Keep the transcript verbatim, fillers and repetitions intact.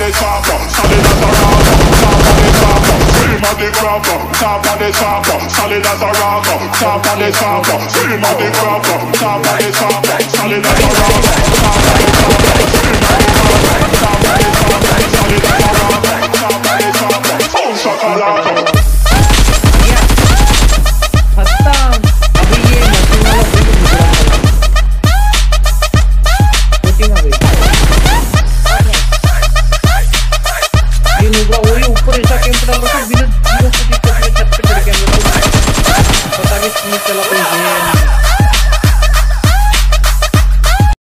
the chopper, solid as a rocker. Top of the chopper, scream of the crapper. Top of the chopper, solid as a rocker. Top of the chopper, scream of the crapper. Top of the chopper, solid as a rocker. Top of the chopper, scream of the crapper. Top of the chopper, solid.